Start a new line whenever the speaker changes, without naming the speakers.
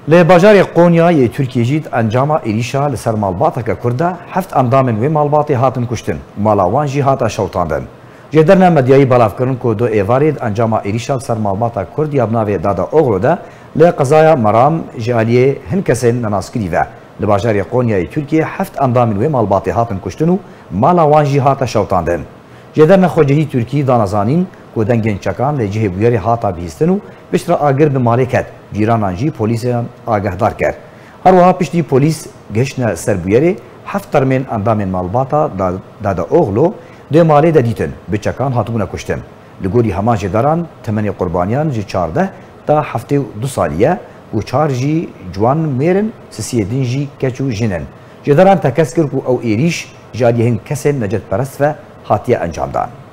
لی بازار قونیای ترکیه جید انجام ایریشا لسر مالباتک کرده هفت اندامن و مالباتی هاتن کشتن مالاوان جی هاتا شوتاندن جدرنا مدیای بلاف کردن که دو ایوارید انجام ایریشا لسر مالباتا کرد یابناوی دادا اوغلو ده لی قضایا مرام جالیه هنکسن نناسکری و لی بازار قونیای ترکیه هفت اندامن و مالباتی هاتن کشتن و مالاوان جی هاتا شوتاندن جدرنا خوجهی ترکیه دانزانین که دنگین چکان لی جه بیاری هاتا بیستن و بشتر آگر به مالکت جیرانان جی پلیسیان آگهدار کرد. هر وها پشتی پلیس گشتن سربویری هفت ترمین اندامین مالباتا دادا اوغلو دو مالی دا دیتن بچکان هاتبونه کشتن. لگوری همان جداران تمنی قربانیان جی 14 تا 72 سالیه و 4 جی جوان میرن 31 جی کچو جنن. جداران تکس کرد که او ایریش جادیهن کسین نجات پرست و حاتیه انجام دان.